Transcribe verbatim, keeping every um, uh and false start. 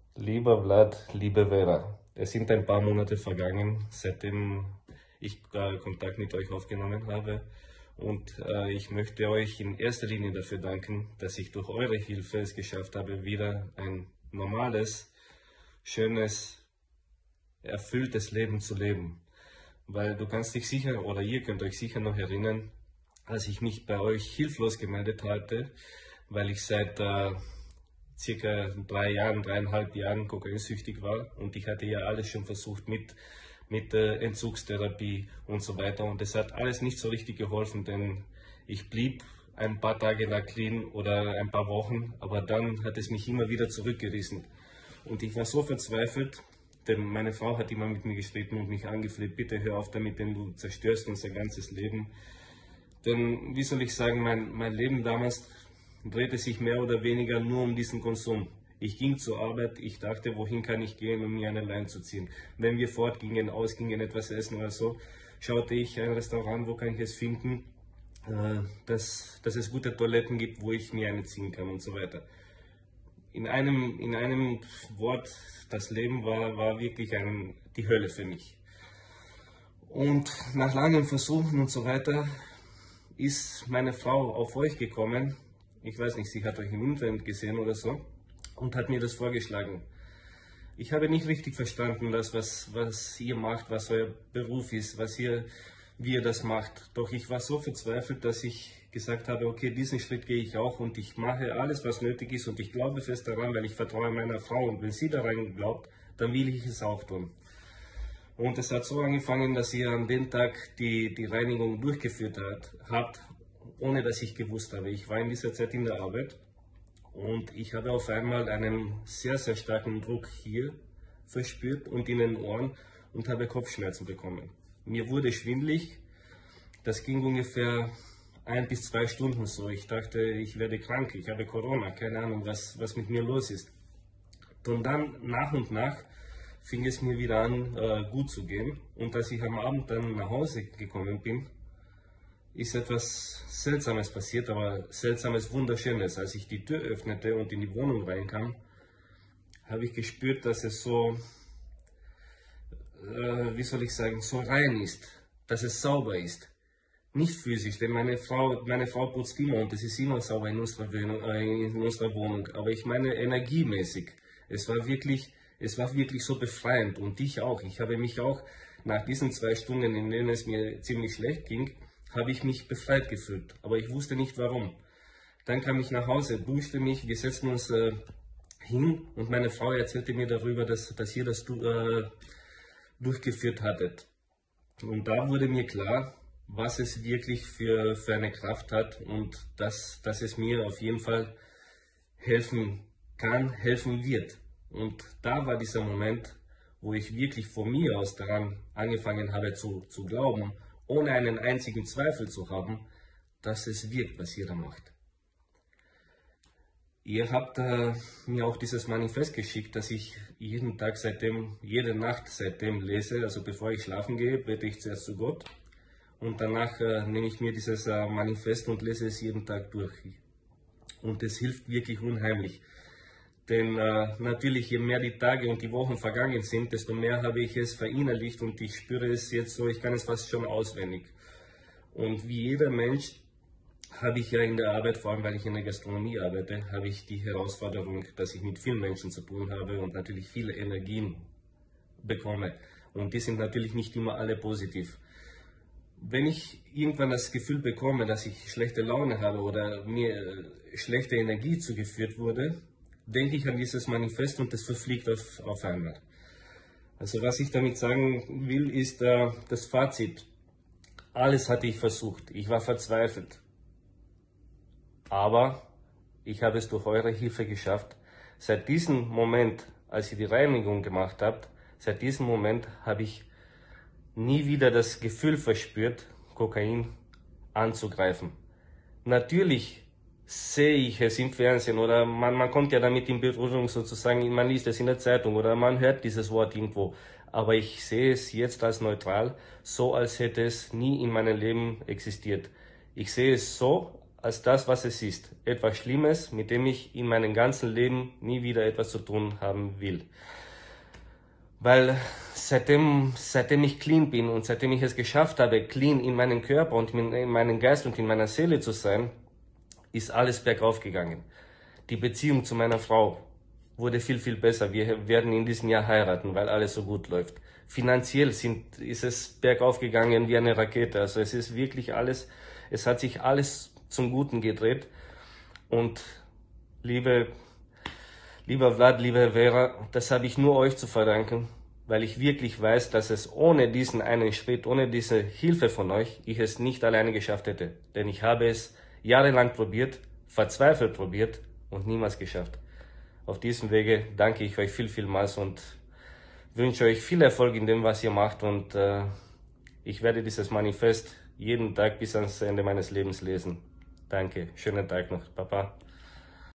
Lieber Vlad, liebe Vera, es sind ein paar Monate vergangen, seitdem ich äh, Kontakt mit euch aufgenommen habe. Und äh, ich möchte euch in erster Linie dafür danken, dass ich durch eure Hilfe es geschafft habe, wieder ein normales, schönes, erfülltes Leben zu leben. Weil du kannst dich sicher, oder ihr könnt euch sicher noch erinnern, als ich mich bei euch hilflos gemeldet hatte, weil ich seit äh, circa drei Jahren, dreieinhalb Jahren kokainsüchtig war, und ich hatte ja alles schon versucht mit, mit äh, Entzugstherapie und so weiter, und es hat alles nicht so richtig geholfen, denn ich blieb ein paar Tage lang clean oder ein paar Wochen, aber dann hat es mich immer wieder zurückgerissen und ich war so verzweifelt, denn meine Frau hat immer mit mir gestritten und mich angefleht: Bitte hör auf damit, denn du zerstörst unser ganzes Leben. Denn, wie soll ich sagen, mein, mein Leben damals drehte sich mehr oder weniger nur um diesen Konsum. Ich ging zur Arbeit, ich dachte, wohin kann ich gehen, um mir eine Leine zu ziehen. Wenn wir fortgingen, ausgingen, etwas essen oder so, schaute ich ein Restaurant, wo kann ich es finden, äh, dass, dass es gute Toiletten gibt, wo ich mir eine ziehen kann und so weiter. In einem, in einem Wort, das Leben war, war wirklich ein, die Hölle für mich. Und nach langem Versuchen und so weiter ist meine Frau auf euch gekommen. Ich weiß nicht, sie hat euch im Internet gesehen oder so und hat mir das vorgeschlagen. Ich habe nicht richtig verstanden, das, was, was ihr macht, was euer Beruf ist, was ihr, wie ihr das macht. Doch ich war so verzweifelt, dass ich gesagt habe, okay, diesen Schritt gehe ich auch und ich mache alles, was nötig ist, und ich glaube fest daran, weil ich vertraue meiner Frau, und wenn sie daran glaubt, dann will ich es auch tun. Und es hat so angefangen, dass ihr an dem Tag die, die Reinigung durchgeführt hat, habt, ohne dass ich gewusst habe. Ich war in dieser Zeit in der Arbeit und ich habe auf einmal einen sehr, sehr starken Druck hier verspürt und in den Ohren und habe Kopfschmerzen bekommen. Mir wurde schwindelig, das ging ungefähr ein bis zwei Stunden so. Ich dachte, ich werde krank, ich habe Corona, keine Ahnung, was, was mit mir los ist. Und dann nach und nach fing es mir wieder an, äh, gut zu gehen. Und als ich am Abend dann nach Hause gekommen bin, ist etwas Seltsames passiert, aber Seltsames, Wunderschönes. Als ich die Tür öffnete und in die Wohnung reinkam, habe ich gespürt, dass es so, äh, wie soll ich sagen, so rein ist, dass es sauber ist. Nicht physisch, denn meine Frau, meine Frau putzt immer und es ist immer sauber in unserer Wohnung, äh, in unserer Wohnung. Aber ich meine energiemäßig. Es war wirklich, es war wirklich so befreiend, und ich auch. Ich habe mich auch nach diesen zwei Stunden, in denen es mir ziemlich schlecht ging, habe ich mich befreit gefühlt. Aber ich wusste nicht warum. Dann kam ich nach Hause, duschte mich, wir setzten uns äh, hin und meine Frau erzählte mir darüber, dass, dass ihr das äh, durchgeführt hattet. Und da wurde mir klar, was es wirklich für, für eine Kraft hat, und dass, dass es mir auf jeden Fall helfen kann, helfen wird. Und da war dieser Moment, wo ich wirklich von mir aus daran angefangen habe zu, zu glauben, ohne einen einzigen Zweifel zu haben, dass es wirkt, was ihr da macht. Ihr habt äh, mir auch dieses Manifest geschickt, das ich jeden Tag seitdem, jede Nacht seitdem lese. Also bevor ich schlafen gehe, bete ich zuerst zu Gott und danach äh, nehme ich mir dieses äh, Manifest und lese es jeden Tag durch. Und es hilft wirklich unheimlich. Denn äh, natürlich, je mehr die Tage und die Wochen vergangen sind, desto mehr habe ich es verinnerlicht und ich spüre es jetzt so, ich kann es fast schon auswendig. Und wie jeder Mensch habe ich ja in der Arbeit, vor allem weil ich in der Gastronomie arbeite, habe ich die Herausforderung, dass ich mit vielen Menschen zu tun habe und natürlich viele Energien bekomme. Und die sind natürlich nicht immer alle positiv. Wenn ich irgendwann das Gefühl bekomme, dass ich schlechte Laune habe oder mir schlechte Energie zugeführt wurde, denke ich an dieses Manifest und es verfliegt auf, auf einmal. Also was ich damit sagen will, ist äh, das Fazit. Alles hatte ich versucht, ich war verzweifelt. Aber ich habe es durch eure Hilfe geschafft. Seit diesem Moment, als ihr die Reinigung gemacht habt, seit diesem Moment habe ich nie wieder das Gefühl verspürt, Kokain anzugreifen. Natürlich sehe ich es im Fernsehen oder man, man kommt ja damit in Berührung sozusagen, man liest es in der Zeitung oder man hört dieses Wort irgendwo. Aber ich sehe es jetzt als neutral, so als hätte es nie in meinem Leben existiert. Ich sehe es so, als das, was es ist. Etwas Schlimmes, mit dem ich in meinem ganzen Leben nie wieder etwas zu tun haben will. Weil seitdem, seitdem ich clean bin und seitdem ich es geschafft habe, clean in meinem Körper und in meinem Geist und in meiner Seele zu sein, ist alles bergauf gegangen. Die Beziehung zu meiner Frau wurde viel, viel besser. Wir werden in diesem Jahr heiraten, weil alles so gut läuft. Finanziell sind, ist es bergauf gegangen wie eine Rakete. Also es ist wirklich alles, es hat sich alles zum Guten gedreht. Und liebe, lieber Vlad, liebe Vera, das habe ich nur euch zu verdanken, weil ich wirklich weiß, dass es ohne diesen einen Schritt, ohne diese Hilfe von euch, ich es nicht alleine geschafft hätte. Denn ich habe es jahrelang probiert, verzweifelt probiert und niemals geschafft. Auf diesem Wege danke ich euch viel, vielmals und wünsche euch viel Erfolg in dem, was ihr macht. Und äh, ich werde dieses Manifest jeden Tag bis ans Ende meines Lebens lesen. Danke, schönen Tag noch, Papa.